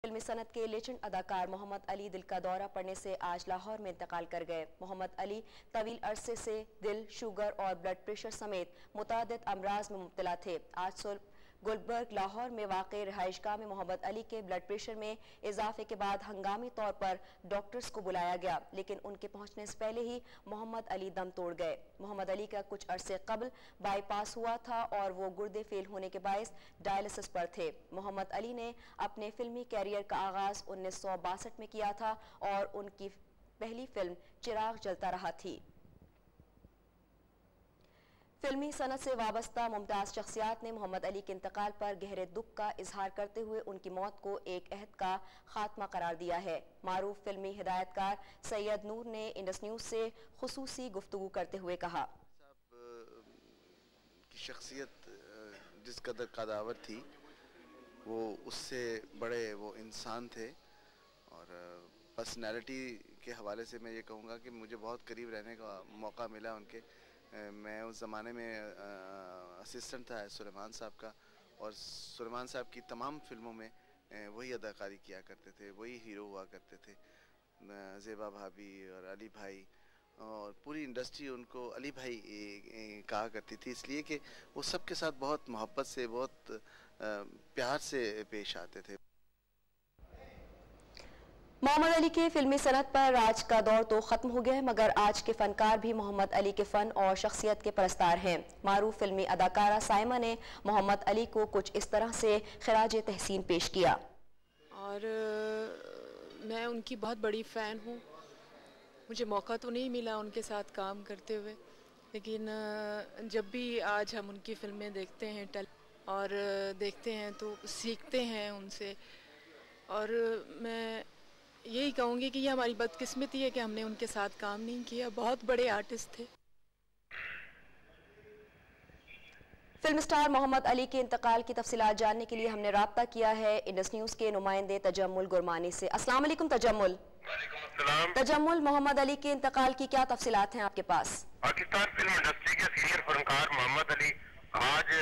फिल्मी सनत के लेजेंड अदाकार मोहम्मद अली दिल का दौरा पड़ने से आज लाहौर में इंतकाल कर गए। मोहम्मद अली तवील अरसे से दिल, शुगर और ब्लड प्रेशर समेत मुतादिद अमराज में मुब्तला थे। आज सुबह गुलबर्ग लाहौर में वाक़ई रिहाइशगाह में मोहम्मद अली के ब्लड प्रेशर में इजाफे के बाद हंगामी तौर पर डॉक्टर्स को बुलाया गया, लेकिन उनके पहुंचने से पहले ही मोहम्मद अली दम तोड़ गए। मोहम्मद अली का कुछ अरसे कबल बाईपास हुआ था और वो गुर्दे फेल होने के बायस डायलिसिस पर थे। मोहम्मद अली ने अपने फिल्मी कैरियर का आगाज 1962 में किया था और उनकी पहली फिल्म चिराग जलता रहा थी। फिल्मी सनत से वाबस्ता मुमताज शख्सियात ने मोहम्मद अली के इंतकाल पर गहरे दुख का इजहार करते हुए उनकी मौत को एक अहद का खात्मा करार दिया है। मारूफ फिल्मी हिदायतकार सैयद नूर ने इंडस न्यूज से खुसूसी गुफ्तगू करते हुए कहा, की शख्सियत जिस कदर कदावर थी वो उससे बड़े वो इंसान थे और पर्सनैलिटी के हवाले से मैं ये कहूँगा कि मुझे बहुत करीब रहने का मौका मिला उनके। मैं उस ज़माने में असिस्टेंट था सुलेमान साहब का और सुलेमान साहब की तमाम फिल्मों में वही अदाकारी किया करते थे, वही हीरो हुआ करते थे। ज़ेबा भाभी और अली भाई और पूरी इंडस्ट्री उनको अली भाई कहा करती थी, इसलिए कि वो सबके साथ बहुत मोहब्बत से, बहुत प्यार से पेश आते थे। मोहम्मद अली के फिल्मी सनत पर आज का दौर तो खत्म हो गया है, मगर आज के फनकार भी मोहम्मद अली के फन और शख्सियत के परस्तार हैं। मारूफ फिल्मी अदाकारा साइमा ने मोहम्मद अली को कुछ इस तरह से खिराज तहसीन पेश किया। और मैं उनकी बहुत बड़ी फ़ैन हूँ। मुझे मौका तो नहीं मिला उनके साथ काम करते हुए, लेकिन जब भी आज हम उनकी फिल्में देखते हैं और देखते हैं तो सीखते हैं उनसे। और मैं यही कहूँगी कि ये हमारी बदकिस्मती है कि हमने उनके साथ काम नहीं किया। बहुत बड़े आर्टिस्ट थे। फिल्म स्टार मोहम्मद अली के इंतकाल की तफसीलात जानने के लिए हमने राब्ता किया है इंडस न्यूज के नुमाइंदे तजम्मुल गुरमानी से। अस्सलाम वालेकुम तजम्मुल। तजम्मुल, मोहम्मद अली के इंतकाल की क्या तफसीलात हैं आपके पास? पाकिस्तान फिल्म इंडस्ट्री के सीनियर फनकार मोहम्मद अली आज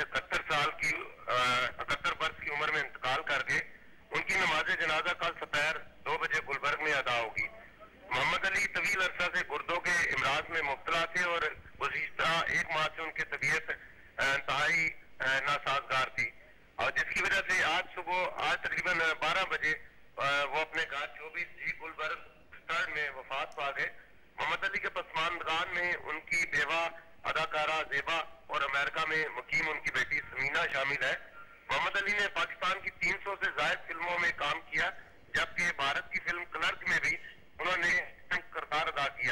71 वर्ष की उम्र में इंतकाल कर गए। उनकी नमाज जनाजा कल दोपहर 2 बजे गुलबर्ग में अदा होगी। मोहम्मद अली तवील अरसा से गुर्दों के इमराज में मुब्तला थे और गुज़िश्ता 1 माह से उनकी तबीयत इंतहाई नासाजगार थी और जिसकी वजह से आज तकरीबन 12 बजे वो अपने घर 24 गुलबर्ग में वफात पा गए। मोहम्मद अली के पसमानदान में उनकी बेवा अदाकारा ज़ेबा और अमेरिका में मुकीम उनकी बेटी समीना शामिल है। मोहम्मद अली ने पाकिस्तान की 300 से ज़ायद फिल्मों में काम किया, जबकि भारत की फिल्म क्लर्क में भी उन्होंने किरदार अदा किया।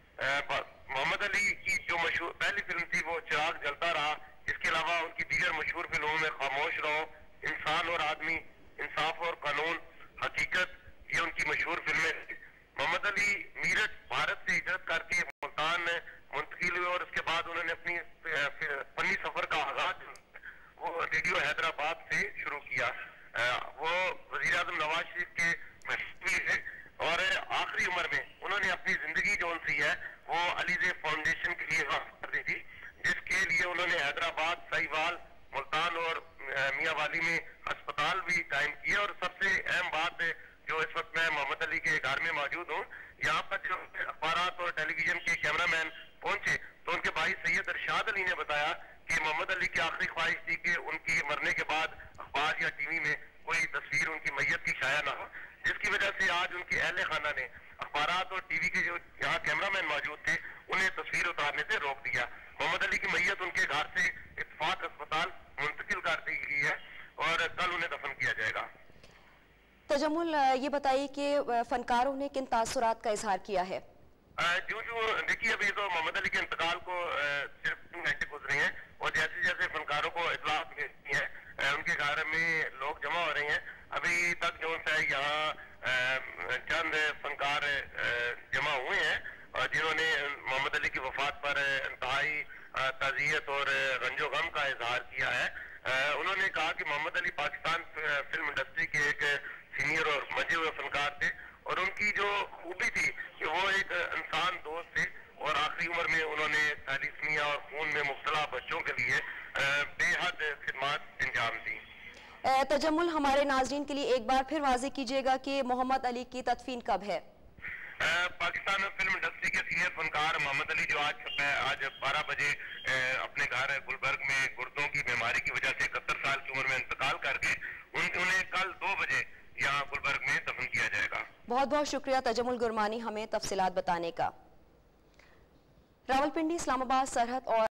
मोहम्मद अली की जो मशहूर पहली फिल्म थी वो चिराग जलता रहा। इसके अलावा उनकी दीगर मशहूर फिल्मों में खामोश रहो, इंसान और आदमी, इंसाफ और कानून, हकीकत, ये उनकी मशहूर फिल्में थी। मोहम्मद अली मीरठ भारत से हिजरत करके मुल्तान मुंतकिल हुए और उसके बाद उन्होंने अपनी फनी सफर का आगाज वो रेडियो हैदराबाद से शुरू किया। वो वज़ीर आज़म नवाज शरीफ के महसूल है और आखिरी उम्र में उन्होंने अपनी जिंदगी जो सी है वो अलीज़े फाउंडेशन के लिए कर दी थी, जिसके लिए उन्होंने हैदराबाद, साहिवाल, मुल्तान और मियाँवाली में अस्पताल भी कायम किए। और सबसे अहम बात जो इस वक्त मैं मोहम्मद अली के घर में मौजूद हूँ, यहाँ पर जो अखबारात और टेलीविजन के कैमरामैन पहुंचे तो उनके भाई सैयद अरशाद अली ने बताया कि मोहम्मद अली की आखिरी ख्वाहिश थी कि उनकी मरने के बाद अखबार या टीवी में कोई तस्वीर उनकी मैयत की शाया ना हो, जिसकी वजह से आज उनके अहले खाना ने अखबारात और टीवी के जो यहाँ कैमरामैन मौजूद थे उन्हें तस्वीर उतारने से रोक दिया। मोहम्मद अली की मैयत उनके घर से इत्तेफाक अस्पताल मुंतकिल कर दी गई है और कल उन्हें दफन किया जाएगा। तजम्मुल, ये बताइए कि फनकारों ने किन तासुरात का इजहार किया है? जो देखिए, अभी तो मोहम्मद अली के इंतकाल को सिर्फ 3 घंटे गुजरे हैं और जैसे जैसे फनकारों को इतलात मिलती है उनके घर में लोग जमा हो रहे हैं। अभी तक जो है यहाँ चंद फनकार जमा हुए हैं जिन्होंने मोहम्मद अली की वफात पर इंतहाई ताज़ियत और रंजो गम का इजहार किया है। उन्होंने कहा कि मोहम्मद अली पाकिस्तान फिल्म इंडस्ट्री के एक सीनियर और मजे हुए फनकार थे और उनकी जो खूबी थी कि वो एक इंसान दोस्त थे और आखिरी उम्र में उन्होंने थैलीसीमिया और खून में मुब्तला बच्चों के लिए बेहद खिदमत अंजाम दी। तजम्मुल, हमारे नाजरीन के लिए एक बार फिर वाज़ेह कीजिएगा कि मोहम्मद अली की तदफीन कब है? पाकिस्तान फिल्म इंडस्ट्री के सीनियर फनकार मोहम्मद अली जो आज 12 बजे अपने घर गुलबर्ग में गुर्दों की बीमारी की वजह से 71 साल की उम्र में इंतकाल करके उन्हें कल 2 बजे यहाँ गुलबर्ग में दफन किया जाएगा। बहुत बहुत शुक्रिया तजम्मुल गुरमानी हमें तफसीलात बताने का। रावलपिंडी इस्लामाबाद सरहद और